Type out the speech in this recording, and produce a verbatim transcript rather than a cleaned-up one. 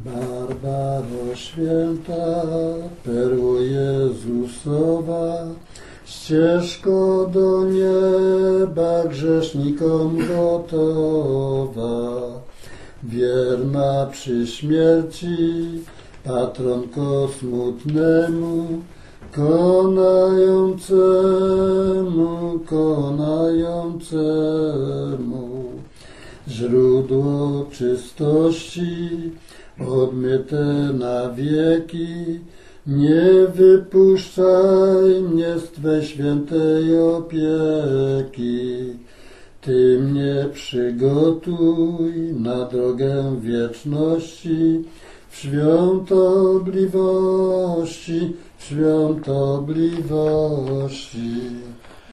Barbaro święta, perło Jezusowa, ścieżko do nieba grzesznikom gotowa, wierna przy śmierci, patronko smutnemu, konającemu, konającemu. Źródło czystości, obmyte na wieki, nie wypuszczaj mnie z Twej świętej opieki. Ty mnie przygotuj na drogę wieczności, w świątobliwości, w świątobliwości.